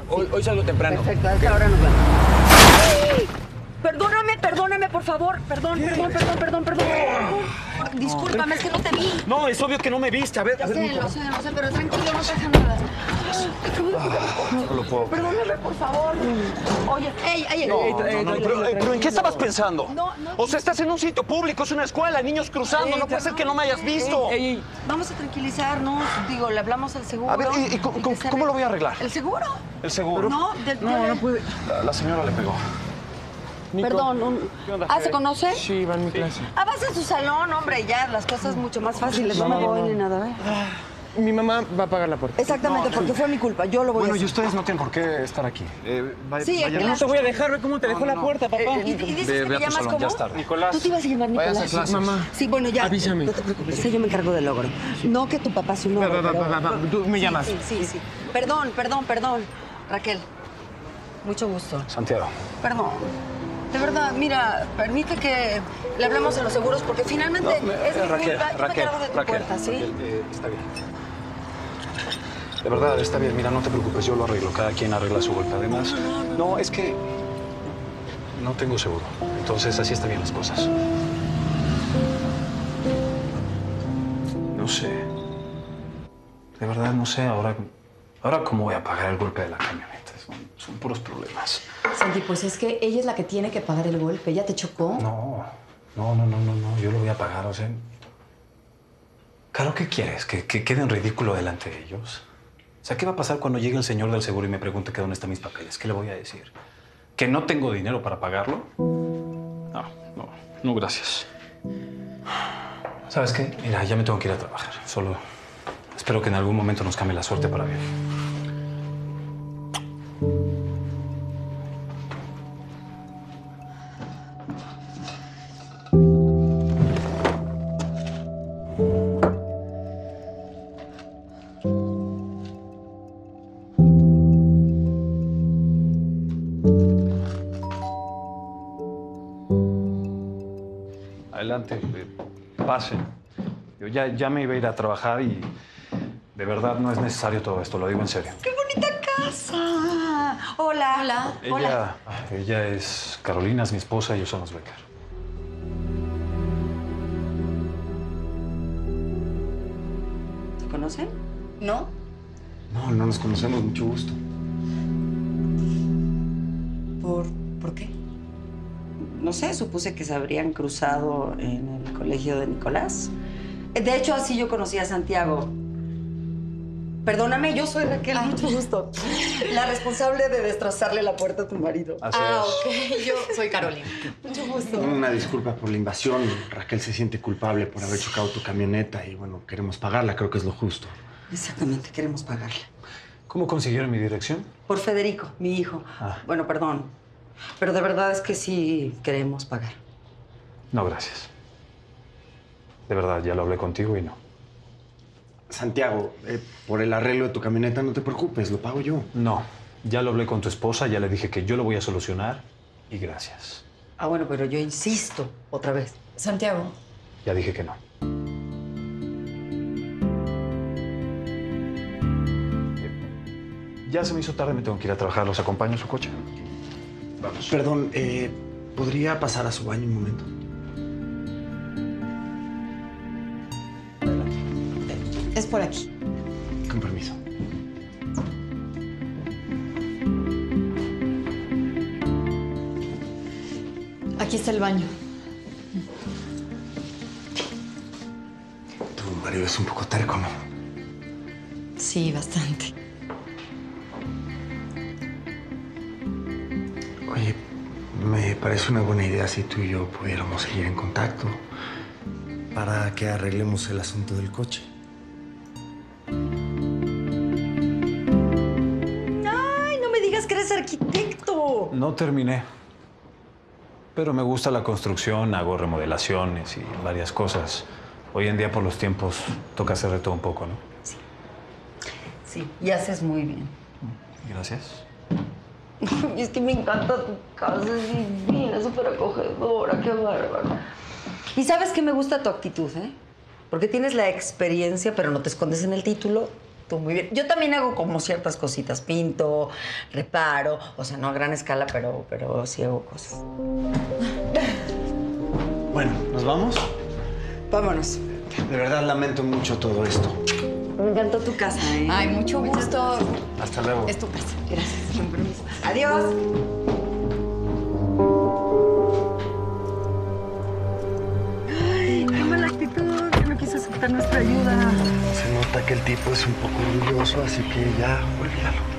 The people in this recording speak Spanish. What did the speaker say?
Hoy salgo temprano. Perfecto, a esta hora nos vemos. ¡Ay! Perdóname, por favor. Perdón. Discúlpame, es que no te vi. No, es obvio que no me viste. A ver, Lo sé, pero tranquilo, no pasa nada. no lo puedo. Perdóname, por favor. Oye, Pero ¿en qué estabas pensando? No. O sea, estás en un sitio público, es una escuela, niños cruzando. No puede ser que no me hayas visto. Vamos a tranquilizarnos. Digo, le hablamos al seguro. A ver, ¿y cómo lo voy a arreglar? ¿El seguro? ¿El seguro? No puede. La señora le pegó. Nico, Perdón. ¿qué onda, ¿Se conoce? Sí, va en mi clase. Vas a su salón, hombre, ya las cosas mucho más fáciles. No me voy ni nada, ¿eh? Mi mamá va a pagar la puerta. Exactamente, porque fue mi culpa. Yo lo voy a Bueno, hacer. y ustedes no tienen por qué estar aquí. Sí, No te voy a dejar, ve cómo te dejó la puerta, papá. ¿Y dices que Ve te a tu llamas salón, cómo? ya es tarde. Nicolás. Tú te ibas a llamar Vaya a Nicolás. hacer clases. Mamá. Sí, bueno, ya. Avísame. No te preocupes, yo me encargo del logro. No que tu papá es un logro. Va. Tú me llamas. Sí. Perdón. Raquel, mucho gusto. Santiago. Perdón. De verdad, mira, permite que le hablemos a los seguros porque finalmente es mi culpa. Yo me encargo de tu puerta, ¿sí? Está bien. De verdad, está bien. Mira, no te preocupes, yo lo arreglo. Cada quien arregla su golpe. Además, no, es que no tengo seguro. Entonces, así están bien las cosas. No sé. De verdad, no sé. Ahora ¿cómo voy a pagar el golpe de la camioneta? Son puros problemas. Santi, pues es que ella es la que tiene que pagar el golpe. ¿Ella te chocó? No. Yo lo voy a pagar, o sea... Claro, ¿qué quieres? ¿Que quede en ridículo delante de ellos? O sea, ¿qué va a pasar cuando llegue el señor del seguro y me pregunte que dónde están mis papeles? ¿Qué le voy a decir? ¿Que no tengo dinero para pagarlo? No, gracias. ¿Sabes qué? Mira, ya me tengo que ir a trabajar. Solo espero que en algún momento nos cambie la suerte para bien. Adelante, pasen. Yo ya me iba a ir a trabajar y de verdad no es necesario todo esto, lo digo en serio. ¡Qué bonita casa! Hola. Ella es Carolina, es mi esposa y yo somos Becker. ¿Se conocen? ¿No? No nos conocemos, mucho gusto. ¿Por qué? No sé, supuse que se habrían cruzado en el colegio de Nicolás. De hecho, así yo conocí a Santiago. Perdóname, yo soy Raquel, mucho gusto. La responsable de destrozarle la puerta a tu marido. Así es. Ok. Yo soy Carolina. Mucho gusto. Una disculpa por la invasión. Raquel se siente culpable por haber chocado tu camioneta y, bueno, queremos pagarla. Creo que es lo justo. Exactamente, queremos pagarle. ¿Cómo consiguieron mi dirección? Por Federico, mi hijo. Bueno, perdón. Pero de verdad es que sí queremos pagar. No, gracias. De verdad, ya lo hablé contigo y no. Santiago, por el arreglo de tu camioneta no te preocupes, lo pago yo. No, ya lo hablé con tu esposa, ya le dije que yo lo voy a solucionar y gracias. Bueno, pero yo insisto otra vez. Santiago. Ya dije que no. Ya se me hizo tarde, me tengo que ir a trabajar. ¿Los acompaño en su coche? Vamos. Perdón, ¿podría pasar a su baño un momento? Es por aquí. Con permiso. Aquí está el baño. Tu marido es un poco terco, ¿no? Sí, bastante. Oye, me parece una buena idea si tú y yo pudiéramos seguir en contacto para que arreglemos el asunto del coche. ¡Ay, no me digas que eres arquitecto! No terminé. Pero me gusta la construcción, hago remodelaciones y varias cosas. Hoy en día, por los tiempos, toca hacer de todo un poco, ¿no? Sí, y haces muy bien. Gracias. Y es que me encanta tu casa, es divina, es súper acogedora, qué bárbaro. Y sabes que me gusta tu actitud, ¿eh? Porque tienes la experiencia, pero no te escondes en el título, Tú muy bien. Yo también hago como ciertas cositas. Pinto, reparo. O sea, no a gran escala, pero sí hago cosas. Bueno, ¿nos vamos? Vámonos. De verdad lamento mucho todo esto. Me encantó tu casa, ¿eh? Ay, mucho gusto. Hasta luego. Es tu casa. Gracias. Con permiso. Adiós. Ay, qué mala actitud. Que no quiso aceptar nuestra ayuda. Se nota que el tipo es un poco orgulloso, así que ya, olvídalo.